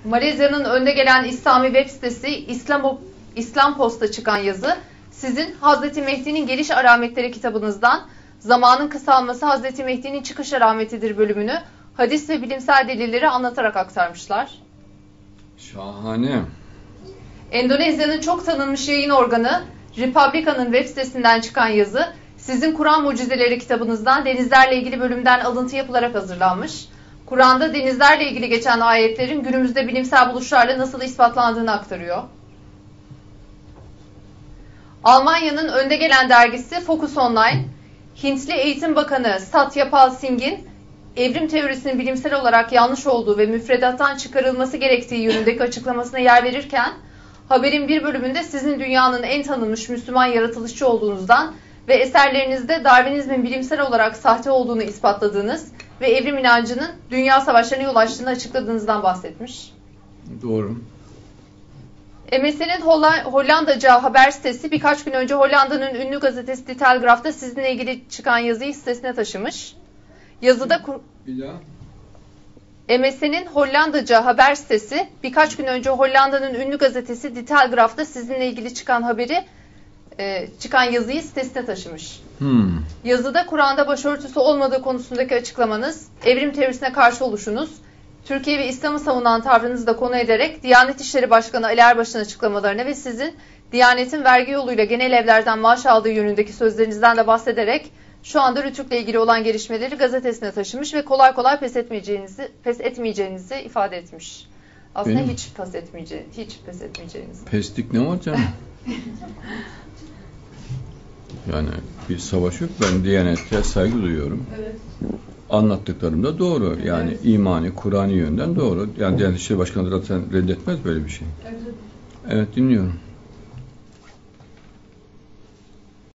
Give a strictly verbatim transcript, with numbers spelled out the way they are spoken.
Malezya'nın önde gelen İslami web sitesi İslam, İslam Post'a çıkan yazı, sizin Hazreti Mehdi'nin Geliş Alametleri kitabınızdan "Zamanın kısalması Hazreti Mehdi'nin çıkış alametidir" bölümünü hadis ve bilimsel delilleri anlatarak aktarmışlar. Şahane. Endonezya'nın çok tanınmış yayın organı Republica'nın web sitesinden çıkan yazı, sizin Kur'an Mucizeleri kitabınızdan denizlerle ilgili bölümden alıntı yapılarak hazırlanmış. Kur'an'da denizlerle ilgili geçen ayetlerin günümüzde bilimsel buluşlarla nasıl ispatlandığını aktarıyor. Almanya'nın önde gelen dergisi Focus Online, Hintli Eğitim Bakanı Satyapal Singh'in evrim teorisinin bilimsel olarak yanlış olduğu ve müfredattan çıkarılması gerektiği yönündeki açıklamasına yer verirken, haberin bir bölümünde sizin dünyanın en tanınmış Müslüman yaratılışçı olduğunuzdan ve eserlerinizde Darwinizmin bilimsel olarak sahte olduğunu ispatladığınız ve evrim inancının dünya savaşlarına yol açtığını açıkladığınızdan bahsetmiş. Doğru. M S N'nin Hollandaca haber sitesi birkaç gün önce Hollanda'nın ünlü gazetesi Die Telegraaf'ta sizinle ilgili çıkan yazıyı sitesine taşımış. Yazıda Bir daha. M S N'nin Hollandaca haber sitesi birkaç gün önce Hollanda'nın ünlü gazetesi Die Telegraaf'ta sizinle ilgili çıkan haberi e, çıkan yazıyı sitesine taşımış. Hmm. Yazıda Kur'an'da başörtüsü olmadığı konusundaki açıklamanız, evrim teorisine karşı oluşunuz, Türkiye ve İslam'ı savunan tavrınızı da konu ederek Diyanet İşleri Başkanı Ali Erbaş'ın açıklamalarına ve sizin Diyanet'in vergi yoluyla genel evlerden maaş aldığı yönündeki sözlerinizden de bahsederek şu anda Rütük'le ilgili olan gelişmeleri gazetesine taşımış ve kolay kolay pes etmeyeceğinizi, pes etmeyeceğinizi ifade etmiş. Aslında Benim? hiç pes etmeyeceğinizi, hiç pes etmeyeceğinizi. Peslik ne var canım? Yani bir savaş yok. Ben Diyanet'e saygı duyuyorum. Evet. Anlattıklarım da doğru. Yani evet. imani, Kur'an'ı yönden doğru. Yani Diyanet İşleri Başkanı zaten reddetmez böyle bir şey. Evet, evet dinliyorum.